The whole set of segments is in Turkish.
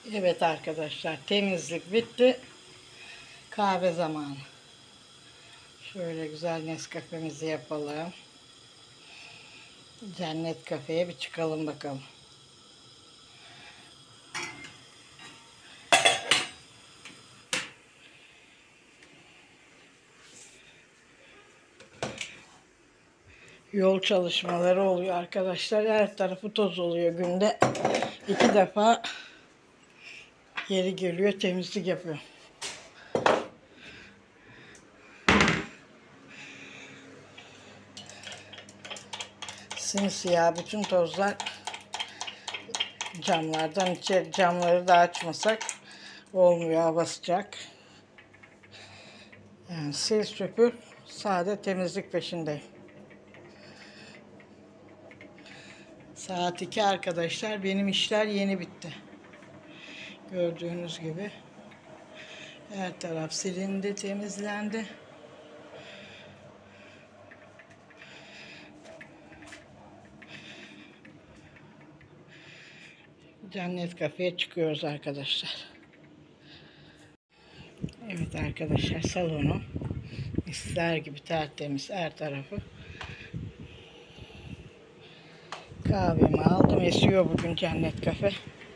Evet arkadaşlar, temizlik bitti. Kahve zamanı. Şöyle güzel Nescafe'mizi yapalım. Cennet kafeye bir çıkalım bakalım. Yol çalışmaları oluyor arkadaşlar. Her tarafı toz oluyor günde. 2 defa yeri geliyor, temizlik yapıyor. Simsiyah bütün tozlar camlardan içeri. Camları da açmasak olmuyor, hava sıcak. Yani sil süpür, sade temizlik peşindeyim. Saat 2 arkadaşlar. Benim işler yeni bitti. Gördüğünüz gibi her taraf silindi, temizlendi. Cennet kafeye çıkıyoruz arkadaşlar. Evet arkadaşlar, salonu misler gibi tertemiz, her tarafı. Kahvemi aldım. Esiyor bugün Cennet kafe.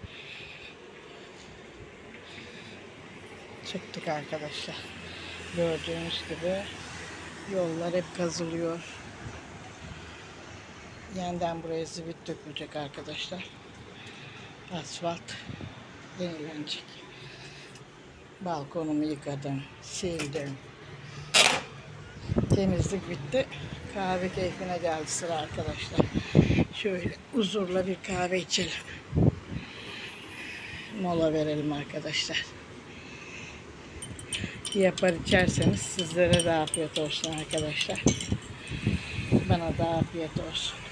Çıktık arkadaşlar. Gördüğünüz gibi yollar hep kazılıyor. Yeniden buraya zivit dökülecek arkadaşlar. Asfalt yenilenecek. Balkonumu yıkadım, sildim. Temizlik bitti. Kahve keyfine geldi sıra arkadaşlar. Şöyle huzurla bir kahve içelim. Mola verelim arkadaşlar. Yapar içerseniz sizlere de afiyet olsun arkadaşlar. Bana da afiyet olsun.